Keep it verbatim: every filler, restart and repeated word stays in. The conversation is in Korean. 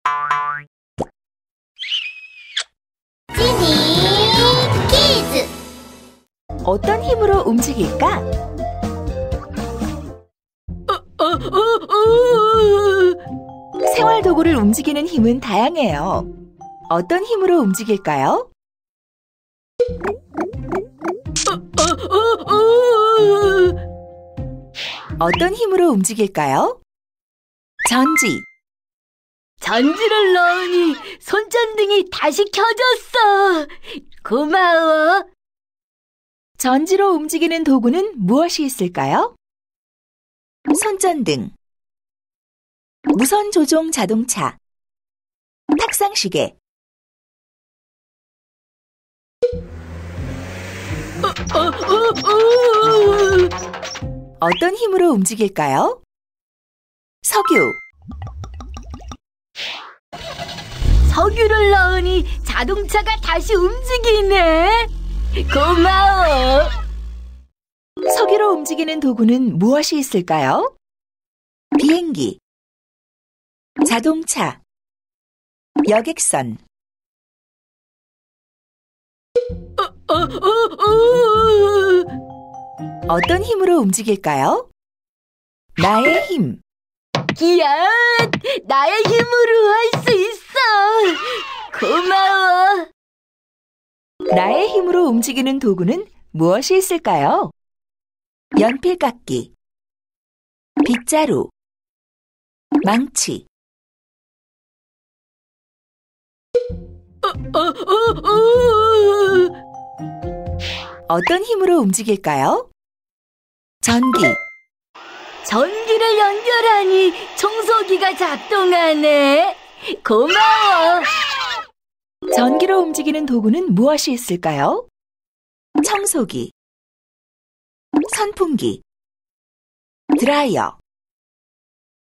지니 키즈. 어떤 힘으로 움직일까? 생활 도구를 움직이는 힘은 다양해요. 어떤 힘으로 움직일까요? 어떤 힘으로 움직일까요? 전지. 전지를 넣으니 손전등이 다시 켜졌어. 고마워. 전지로 움직이는 도구는 무엇이 있을까요? 손전등, 무선 조종 자동차, 탁상시계. 어떤 힘으로 움직일까요? 석유. 석유를 넣으니 자동차가 다시 움직이네. 고마워. 석유로 움직이는 도구는 무엇이 있을까요? 비행기, 자동차, 여객선. 어떤 힘으로 움직일까요? 나의 힘. 기야, 나의 힘으로 할 수 있어. 고마워. 나의 힘으로 움직이는 도구는 무엇이 있을까요? 연필깎이, 빗자루, 망치. 어떤 힘으로 움직일까요? 전기. 전기를 연결하니 청소기가 작동하네. 고마워. 전기로 움직이는 도구는 무엇이 있을까요? 청소기, 선풍기, 드라이어.